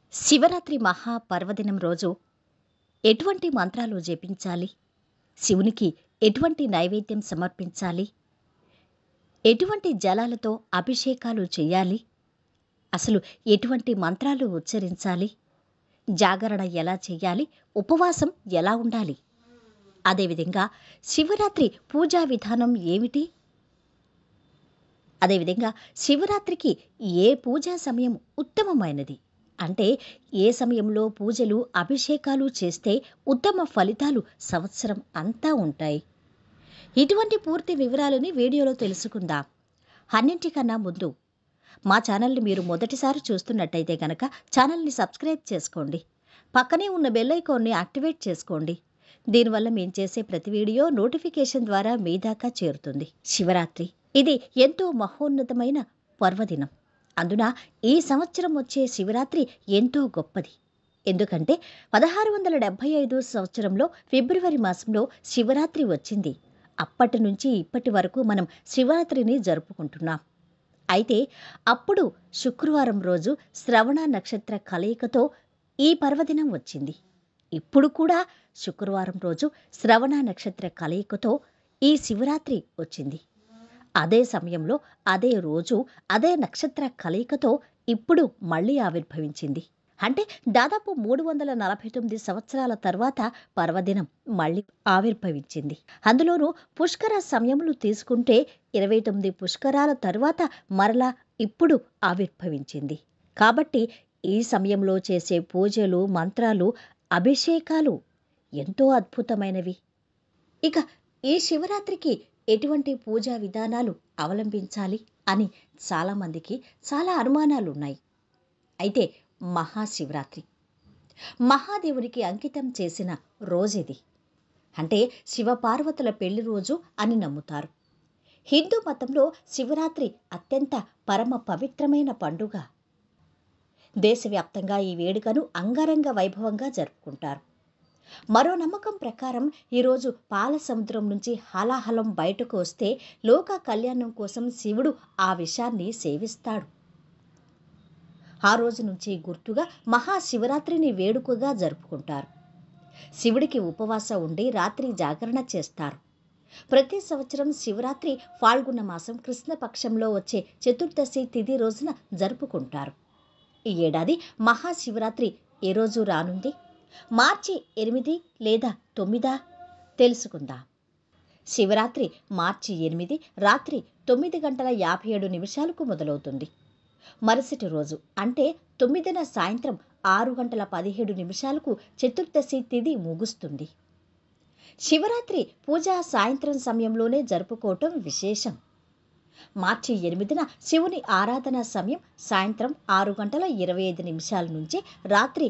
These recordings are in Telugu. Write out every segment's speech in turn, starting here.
శివరాత్రి మహాపర్వదినం రోజు ఎటువంటి మంత్రాలు జపించాలి? శివునికి ఎటువంటి నైవేద్యం సమర్పించాలి? ఎటువంటి జలాలతో అభిషేకాలు చేయాలి? అసలు ఎటువంటి మంత్రాలు ఉచ్చరించాలి? జాగరణ ఎలా చేయాలి? ఉపవాసం ఎలా ఉండాలి? అదేవిధంగా శివరాత్రి పూజా విధానం ఏమిటి? అదేవిధంగా శివరాత్రికి ఏ పూజా సమయం ఉత్తమమైనది? అంటే ఏ సమయంలో పూజలు, అభిషేకాలు చేస్తే ఉత్తమ ఫలితాలు సంవత్సరం అంతా ఉంటాయి? ఇటువంటి పూర్తి వివరాలని వీడియోలో తెలుసుకుందాం. అన్నింటికన్నా ముందు మా ఛానల్ని మీరు మొదటిసారి చూస్తున్నట్టయితే కనుక ఛానల్ని సబ్స్క్రైబ్ చేసుకోండి. పక్కనే ఉన్న బెల్ ఐకాన్ని యాక్టివేట్ చేసుకోండి. దీనివల్ల మేము చేసే ప్రతి వీడియో నోటిఫికేషన్ ద్వారా మీ దాకా చేరుతుంది. శివరాత్రి ఇది ఎంతో మహోన్నతమైన పర్వదినం. అందున ఈ సంవత్సరం వచ్చే శివరాత్రి ఎంతో గొప్పది. ఎందుకంటే 1675 సంవత్సరంలో ఫిబ్రవరి మాసంలో శివరాత్రి వచ్చింది. అప్పటి నుంచి ఇప్పటి వరకు మనం శివరాత్రిని జరుపుకుంటున్నాం. అయితే అప్పుడు శుక్రవారం రోజు శ్రవణ నక్షత్ర కలయికతో ఈ పర్వదినం వచ్చింది. ఇప్పుడు కూడా శుక్రవారం రోజు శ్రవణ నక్షత్ర కలయికతో ఈ శివరాత్రి వచ్చింది. అదే సమయంలో, అదే రోజు, అదే నక్షత్ర కలయికతో ఇప్పుడు మళ్ళీ ఆవిర్భవించింది. అంటే దాదాపు 349 సంవత్సరాల తర్వాత పర్వదినం మళ్ళీ ఆవిర్భవించింది. అందులోనూ పుష్కర సమయములు తీసుకుంటే 29 పుష్కరాల తరువాత మరలా ఇప్పుడు ఆవిర్భవించింది. కాబట్టి ఈ సమయంలో చేసే పూజలు, మంత్రాలు, అభిషేకాలు ఎంతో అద్భుతమైనవి. ఇక ఈ శివరాత్రికి ఎటువంటి పూజా విధానాలు అవలంబించాలి అని చాలామందికి చాలా అనుమానాలున్నాయి. అయితే మహాశివరాత్రి మహాదేవునికి అంకితం చేసిన రోజుది. అంటే శివపార్వతుల పెళ్లి రోజు అని నమ్ముతారు. హిందూ మతంలో శివరాత్రి అత్యంత పరమ పవిత్రమైన పండుగ. దేశవ్యాప్తంగా ఈ వేడుకను అంగరంగ వైభవంగా జరుపుకుంటారు. మరో నమ్మకం ప్రకారం ఈరోజు పాల సముద్రం నుంచి హాలాహలం బయటకు వస్తే లోక కళ్యాణం కోసం శివుడు ఆ విషాన్ని సేవిస్తాడు. ఆ రోజు నుంచి గుర్తుగా మహాశివరాత్రిని వేడుకగా జరుపుకుంటారు. శివుడికి ఉపవాస ఉండి రాత్రి జాగరణ చేస్తారు. ప్రతి సంవత్సరం శివరాత్రి ఫాల్గుణ మాసం కృష్ణపక్షంలో వచ్చే చతుర్దశి తిథి రోజున జరుపుకుంటారు. ఈ ఏడాది మహాశివరాత్రి ఏ రోజు రానుంది? మార్చి 8 లేదా 9 తెలుసుకుందాం. శివరాత్రి మార్చి 8 రాత్రి 9:57 మొదలవుతుంది. మరుసటి రోజు అంటే 9న సాయంత్రం 6:17 చతుర్దశి తిథి ముగుస్తుంది. శివరాత్రి పూజ సాయంత్రం సమయంలోనే జరుపుకోవటం విశేషం. మార్చి 8న శివుని ఆరాధన సమయం సాయంత్రం 6:25 నుంచి రాత్రి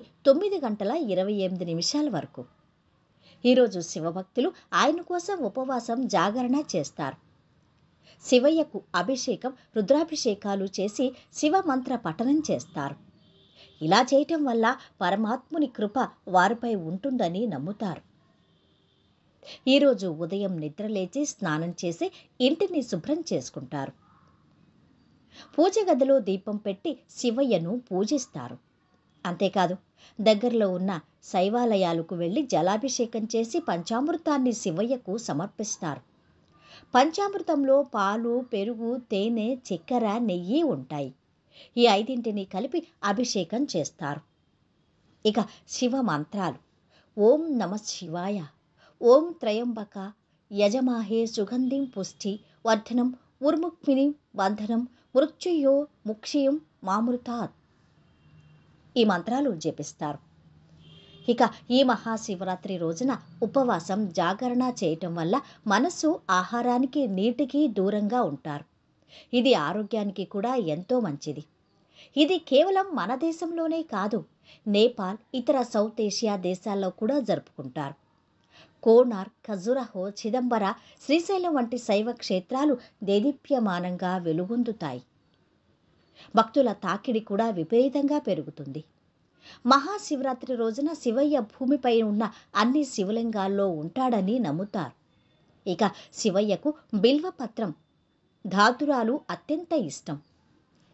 9:28 వరకు. ఈరోజు శివభక్తులు ఆయన కోసం ఉపవాసం, జాగరణ చేస్తారు. శివయ్యకు అభిషేకం, రుద్రాభిషేకాలు చేసి శివమంత్ర పఠనం చేస్తారు. ఇలా చేయటం వల్ల పరమాత్ముని కృప వారిపై ఉంటుందని నమ్ముతారు. ఈరోజు ఉదయం నిద్రలేచి స్నానం చేసి ఇంటిని శుభ్రం చేసుకుంటారు. పూజ గదిలో దీపం పెట్టి శివయ్యను పూజిస్తారు. అంతేకాదు, దగ్గరలో ఉన్న శైవాలయాలకు వెళ్ళి జలాభిషేకం చేసి పంచామృతాన్ని శివయ్యకు సమర్పిస్తారు. పంచామృతంలో పాలు, పెరుగు, తేనె, చక్కెర, నెయ్యి ఉంటాయి. ఈ 5ంటిని కలిపి అభిషేకం చేస్తారు. ఇక శివ మంత్రాలు: ఓం నమః శివాయ, ఓం త్రయంబక యజమాహే సుగంధిం పుష్టి వర్ధనం ఉర్ముక్మిణీం బంధనం మృత్యుయో ముక్షియం మామృతాత్. ఈ మంత్రాలు జపిస్తారు. ఇక ఈ మహాశివరాత్రి రోజున ఉపవాసం, జాగరణ చేయటం వల్ల మనస్సు ఆహారానికి, నీటికి దూరంగా ఉంటారు. ఇది ఆరోగ్యానికి కూడా ఎంతో మంచిది. ఇది కేవలం మన దేశంలోనే కాదు, నేపాల్, ఇతర సౌత్ ఏషియా దేశాల్లో కూడా జరుపుకుంటారు. కోనార్క్, ఖజురహో, చిదంబర, శ్రీశైలం వంటి శైవ క్షేత్రాలు దేదీప్యమానంగా వెలుగొందుతాయి. భక్తుల తాకిడి కూడా విపరీతంగా పెరుగుతుంది. మహాశివరాత్రి రోజున శివయ్య భూమిపై ఉన్న అన్ని శివలింగాల్లో ఉంటాడని నమ్ముతారు. ఇక శివయ్యకు బిల్వపత్రం, ధాతురాలు అత్యంత ఇష్టం.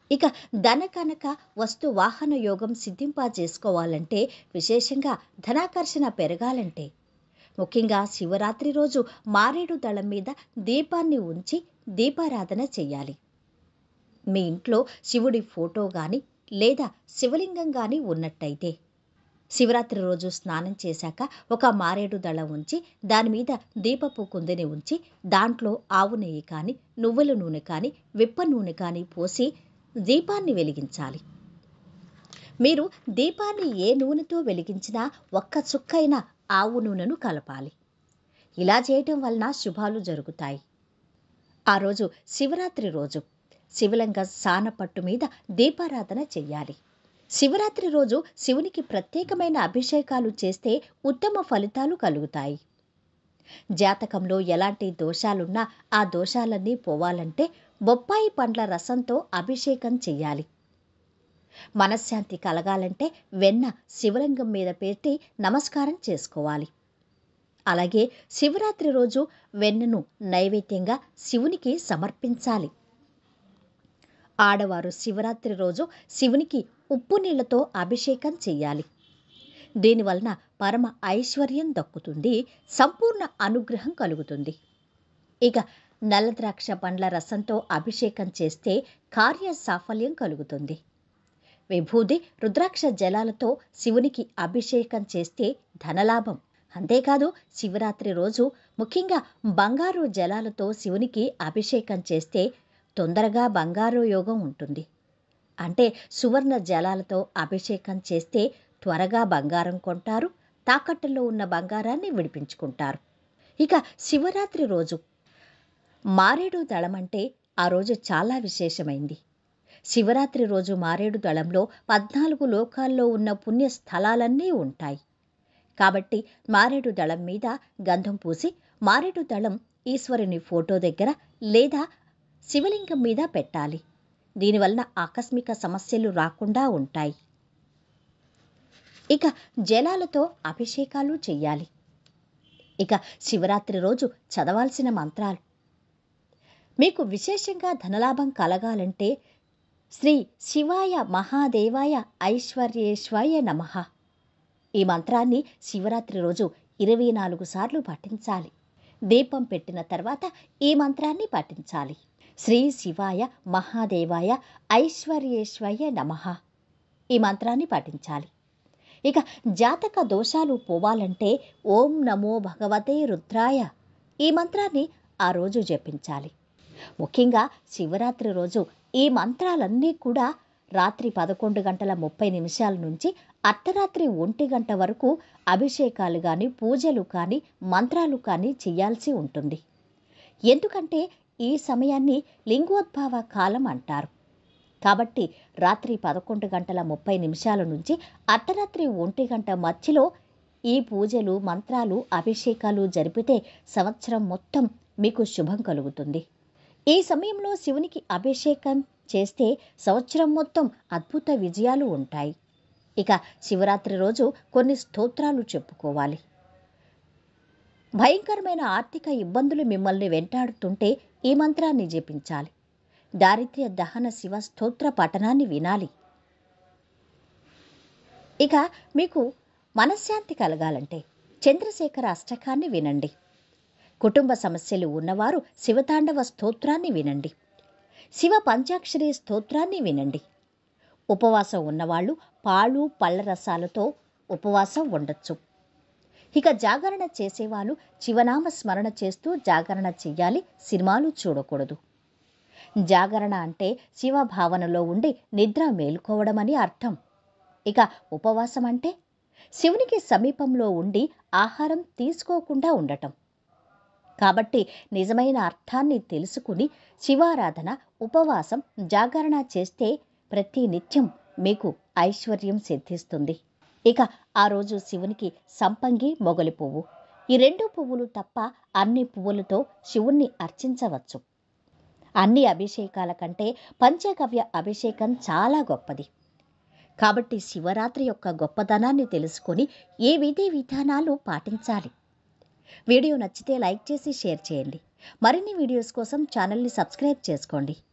ఇక ధన కనక వస్తు వాహన యోగం సిద్ధింపజేసుకోవాలంటే, విశేషంగా ధనాకర్షణ పెరగాలంటే, ముఖ్యంగా శివరాత్రి రోజు మారేడు దళం మీద దీపాన్ని ఉంచి దీపారాధన చెయ్యాలి. మీ ఇంట్లో శివుడి ఫోటో గాని లేదా శివలింగం గాని ఉన్నట్టయితే, శివరాత్రి రోజు స్నానం చేశాక ఒక మారేడు దళం ఉంచి దాని మీద దీపపు కుందిని ఉంచి దాంట్లో ఆవు నెయ్యి కానీ నువ్వుల నూనె కానీ విప్ప నూనె కానీ పోసి దీపాన్ని వెలిగించాలి. మీరు దీపాన్ని ఏ నూనెతో వెలిగించినా ఒక్క చుక్కైన ఆవు నూనెను కలపాలి. ఇలా చేయటం వలన శుభాలు జరుగుతాయి. ఆ రోజు శివరాత్రి రోజు శివలింగ సానపట్టు మీద దీపారాధన చెయ్యాలి. శివరాత్రి రోజు శివునికి ప్రత్యేకమైన అభిషేకాలు చేస్తే ఉత్తమ ఫలితాలు కలుగుతాయి. జాతకంలో ఎలాంటి దోషాలున్నా ఆ దోషాలన్నీ పోవాలంటే బొప్పాయి పండ్ల రసంతో అభిషేకం చెయ్యాలి. మనశ్శాంతి కలగాలంటే వెన్న శివలింగం మీద పెట్టి నమస్కారం చేసుకోవాలి. అలాగే శివరాత్రి రోజు వెన్నను నైవేద్యంగా శివునికి సమర్పించాలి. ఆడవారు శివరాత్రి రోజు శివునికి ఉప్పు నీళ్లతో అభిషేకం చెయ్యాలి. దీనివలన పరమ ఐశ్వర్యం దక్కుతుంది, సంపూర్ణ అనుగ్రహం కలుగుతుంది. ఇక నల్ల ద్రాక్ష పండ్ల రసంతో అభిషేకం చేస్తే కార్య సాఫల్యం కలుగుతుంది. విభూది రుద్రాక్ష జలాలతో శివునికి అభిషేకం చేస్తే ధనలాభం. అంతేకాదు శివరాత్రి రోజు ముఖ్యంగా బంగారు జలాలతో శివునికి అభిషేకం చేస్తే తొందరగా బంగారు యోగం ఉంటుంది. అంటే సువర్ణ జలాలతో అభిషేకం చేస్తే త్వరగా బంగారం కొంటారు, తాకట్టులో ఉన్న బంగారాన్ని విడిపించుకుంటారు. ఇక శివరాత్రి రోజు మారేడు దళం అంటే ఆ రోజు చాలా విశేషమైంది. శివరాత్రి రోజు మారేడు దళంలో 14 లోకాల్లో ఉన్న పుణ్య స్థలాలన్నీ ఉంటాయి. కాబట్టి మారేడు దళం మీద గంధం పూసి మారేడు దళం ఈశ్వరుని ఫోటో దగ్గర లేదా శివలింగం మీద పెట్టాలి. దీనివలన ఆకస్మిక సమస్యలు రాకుండా ఉంటాయి. ఇక జలాలతో అభిషేకాలు చెయ్యాలి. ఇక శివరాత్రి రోజు చదవాల్సిన మంత్రాలు. మీకు విశేషంగా ధనలాభం కలగాలంటే శ్రీ శివాయ మహాదేవాయ ఐశ్వర్యేశ్వాయ నమః ఈ మంత్రాన్ని శివరాత్రి రోజు 24 సార్లు పఠించాలి. దీపం పెట్టిన తర్వాత ఈ మంత్రాన్ని పఠించాలి. శ్రీ శివాయ మహాదేవాయ ఐశ్వర్యేశ్వాయ నమః ఈ మంత్రాన్ని పఠించాలి. ఇక జాతక దోషాలు పోవాలంటే ఓం నమో భగవతే రుద్రాయ ఈ మంత్రాన్ని ఆ రోజు జపించాలి. ముఖ్యంగా శివరాత్రి రోజు ఈ మంత్రాలన్నీ కూడా రాత్రి 11:30 నుంచి అర్ధరాత్రి 1 గంట వరకు అభిషేకాలు కానీ పూజలు కానీ మంత్రాలు కానీ చేయాల్సి ఉంటుంది. ఎందుకంటే ఈ సమయాన్ని లింగోద్భవ కాలం అంటారు. కాబట్టి రాత్రి 11:30 నుంచి అర్ధరాత్రి 1 గంట మధ్యలో ఈ పూజలు మంత్రాలు అభిషేకాలు జరిపితే సంవత్సరం మొత్తం మీకు శుభం కలుగుతుంది. ఈ సమయంలో శివునికి అభిషేకం చేస్తే సంవత్సరం మొత్తం అద్భుత విజయాలు ఉంటాయి. ఇక శివరాత్రి రోజు కొన్ని స్తోత్రాలు చెప్పుకోవాలి. భయంకరమైన ఆర్థిక ఇబ్బందులు మిమ్మల్ని వెంటాడుతుంటే ఈ మంత్రాన్ని జపించాలి. దారిద్ర్య దహన శివ స్తోత్ర పఠనాన్ని వినాలి. ఇక మీకు మనశ్శాంతి కలగాలంటే చంద్రశేఖర అష్టకాన్ని వినండి. కుటుంబ సమస్యలు ఉన్నవారు శివతాండవ స్తోత్రాన్ని వినండి. శివ పంచాక్షరి స్తోత్రాన్ని వినండి. ఉపవాసం ఉన్నవాళ్ళు పాలు పళ్ళ రసాలతో ఉపవాసం ఉండొచ్చు. ఇక జాగరణ చేసేవాళ్ళు శివనామ స్మరణ చేస్తూ జాగరణ చెయ్యాలి. సినిమాలు చూడకూడదు. జాగరణ అంటే శివ భావనలో ఉండి నిద్ర మేలుకోవడమని అర్థం. ఇక ఉపవాసం అంటే శివునికి సమీపంలో ఉండి ఆహారం తీసుకోకుండా ఉండటం. కాబట్టి నిజమైన అర్థాన్ని తెలుసుకుని శివారాధన ఉపవాసం జాగరణ చేస్తే ప్రతి నిత్యం మీకు ఐశ్వర్యం సిద్ధిస్తుంది. ఇక ఆ రోజు శివునికి సంపంగి మొగలి పువ్వు ఈ 2 పువ్వులు తప్ప అన్ని పువ్వులతో శివుణ్ణి అర్చించవచ్చు. అన్ని అభిషేకాల కంటే పంచగవ్య అభిషేకం చాలా గొప్పది. కాబట్టి శివరాత్రి యొక్క గొప్పదనాన్ని తెలుసుకొని ఏ విధి విధానాలు పాటించాలి. వీడియో నచ్చితే లైక్ చేసి షేర్ చేయండి. మరిన్ని వీడియోస్ కోసం ఛానల్ని సబ్స్క్రైబ్ చేసుకోండి.